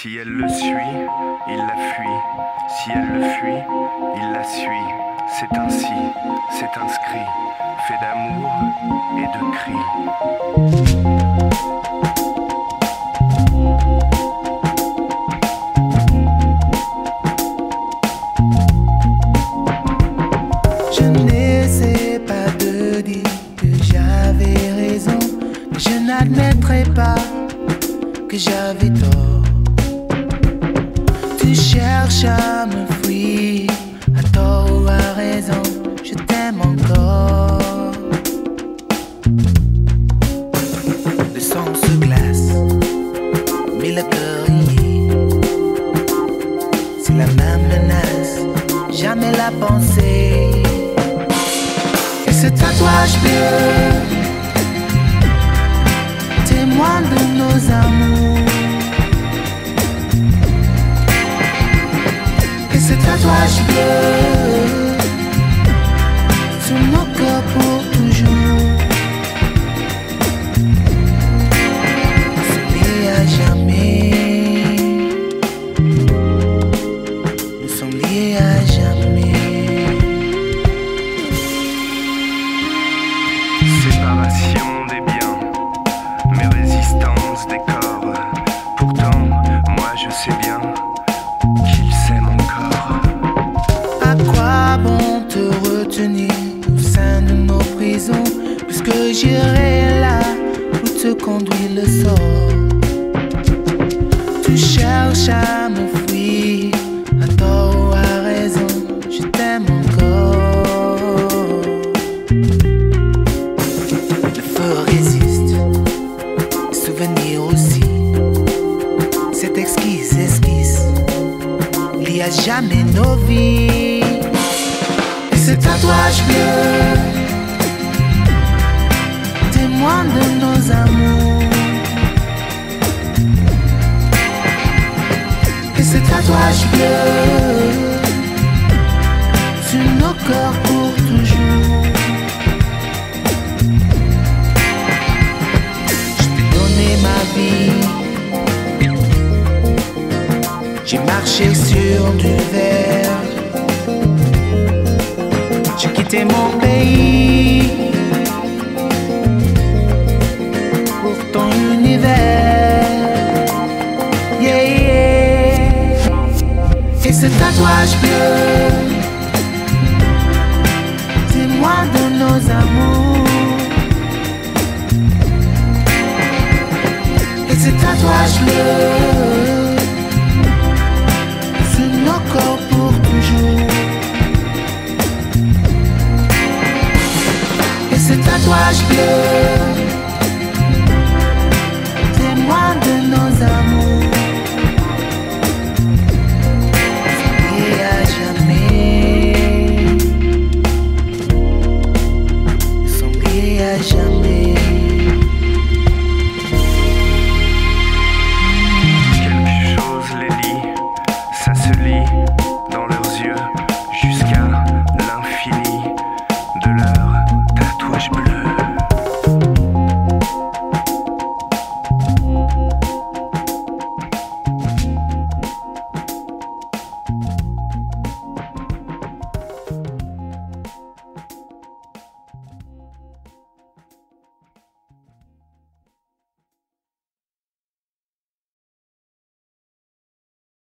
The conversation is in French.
Si elle le suit, il la fuit. Si elle le fuit, il la suit. C'est ainsi, c'est inscrit, fait d'amour et de cris. Je n'essaie pas de dire que j'avais raison, mais je n'admettrai pas que j'avais tort. Tu cherches à me fuir, à tort ou à raison, je t'aime encore. Le sang se glace, mais le cœur y est. C'est la même menace, jamais la pensée. Et ce tatouage bleu, témoin de nos amours. Et ce tatouage bleu sur nos cœurs pour toujours. Nous sommes liés à jamais. Nous sommes liés à jamais. Séparation des biens, mais résistance des corps. Pourtant, moi je sais bien qu'il s'aime encore. À quoi bon te retenir au sein de nos prisons, puisque j'irai là où te conduit le sort. Tu cherches à me fuir, à tort ou à raison, je t'aime encore. Le feu résiste, le souvenir aussi. Cette exquise esquisse lie à jamais nos vies. Et ce tatouage bleu, témoin de nos amours. Et ce tatouage bleu sur nos corps pour toujours. Je t'ai donné ma vie, j'ai marché sur du verre, j'ai quitté mon pays pour ton univers. Yeah, yeah. Et ce tatouage bleu, témoin de nos amours. Et ce tatouage bleu